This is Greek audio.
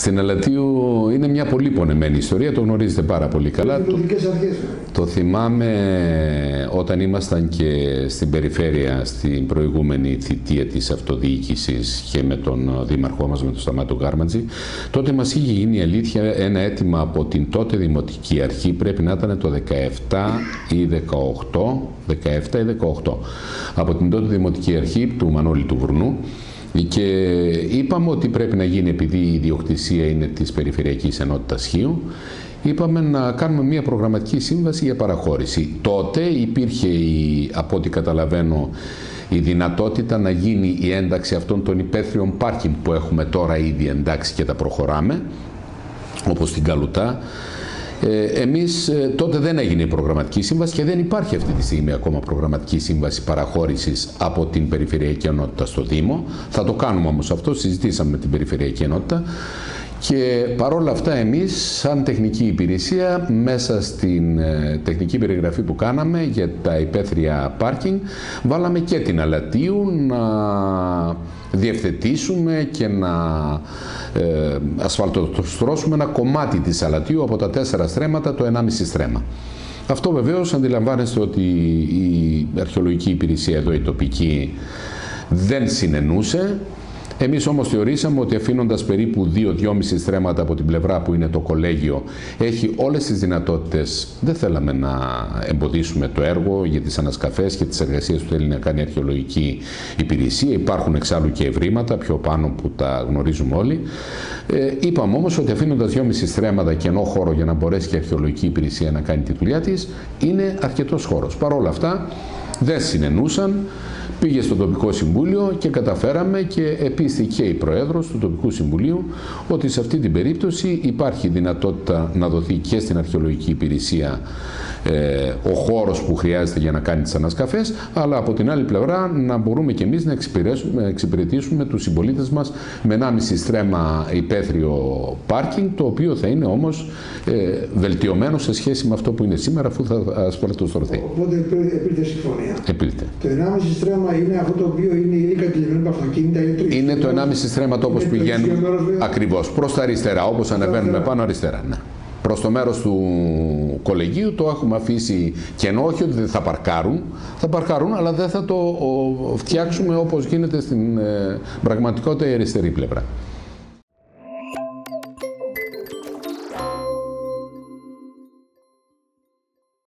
Στην Ελαττίου είναι μια πολύ πονεμένη ιστορία, το γνωρίζετε πάρα πολύ καλά. Το θυμάμαι όταν ήμασταν και στην περιφέρεια στην προηγούμενη θητεία της αυτοδιοίκησης και με τον δήμαρχό μας, με τον Σταμάτο Γκάρματζη. Τότε μας είχε γίνει η αλήθεια ένα αίτημα από την τότε Δημοτική Αρχή, πρέπει να ήταν το 17 ή 18, από την τότε Δημοτική Αρχή του Μανώλη του Βρνού. Και είπαμε ότι πρέπει να γίνει, επειδή η ιδιοκτησία είναι της Περιφερειακής Ενότητας Χίου, είπαμε να κάνουμε μια προγραμματική σύμβαση για παραχώρηση. Τότε υπήρχε, από ό,τι καταλαβαίνω, η δυνατότητα να γίνει η ένταξη αυτών των υπαίθριων πάρκινγκ που έχουμε τώρα ήδη εντάξει και τα προχωράμε, όπως στην Καλουτά. Εμείς τότε δεν έγινε η προγραμματική σύμβαση και δεν υπάρχει αυτή τη στιγμή ακόμα προγραμματική σύμβαση παραχώρησης από την Περιφερειακή Ενότητα στο Δήμο. Θα το κάνουμε όμως αυτό, συζητήσαμε με την Περιφερειακή Ενότητα. Και παρόλα αυτά εμείς σαν τεχνική υπηρεσία μέσα στην τεχνική περιγραφή που κάναμε για τα υπαίθρια πάρκινγκ βάλαμε και την Ελαττίου να διευθετήσουμε και να ασφαλτοστρώσουμε ένα κομμάτι της Ελαττίου από τα 4 στρέμματα, το 1,5 στρέμμα. Αυτό βεβαίως αντιλαμβάνεστε ότι η αρχαιολογική υπηρεσία εδώ, η τοπική, δεν συνενούσε. Εμείς όμως θεωρήσαμε ότι αφήνοντας περίπου 2-2,5 στρέμματα από την πλευρά που είναι το κολέγιο, έχει όλες τις δυνατότητες, δεν θέλαμε να εμποδίσουμε το έργο για τις ανασκαφές και τις εργασίες που θέλει να κάνει η αρχαιολογική υπηρεσία. Υπάρχουν εξάλλου και ευρήματα πιο πάνω που τα γνωρίζουμε όλοι. Είπαμε όμως ότι αφήνοντας 2,5 στρέμματα κενό χώρο για να μπορέσει και η αρχαιολογική υπηρεσία να κάνει τη δουλειά της, είναι αρκετός χώρος. Παρ' όλα αυτά δεν συνενούσαν. Πήγε στο τοπικό συμβούλιο και καταφέραμε και επίστηκε η Προέδρος του τοπικού συμβουλίου ότι σε αυτή την περίπτωση υπάρχει δυνατότητα να δοθεί και στην αρχαιολογική υπηρεσία ο χώρος που χρειάζεται για να κάνει τις ανασκαφές, αλλά από την άλλη πλευρά να μπορούμε και εμείς να εξυπηρετήσουμε τους συμπολίτες μας με 1,5 στρέμμα υπαίθριο πάρκινγκ, το οποίο θα είναι όμως βελτιωμένο σε σχέση με αυτό που είναι σήμερα, αφού θα ασφαλτοστρωθεί. Οπότε επήλθε συμφωνία. Επήλθε. Το 1,5 στρέμμα είναι αυτό το οποίο είναι ήδη κατηλημένο από αυτοκίνητα ή είναι το 1,5 στρέμματα όπως πηγαίνουν ακριβώς προς τα αριστερά, όπως ανεβαίνουμε πάνω αριστερά. Ναι. Προς το μέρος του κολεγίου το έχουμε αφήσει κενό, όχι ότι δεν θα παρκάρουν, αλλά δεν θα το φτιάξουμε όπως γίνεται στην πραγματικότητα η αριστερή πλευρά.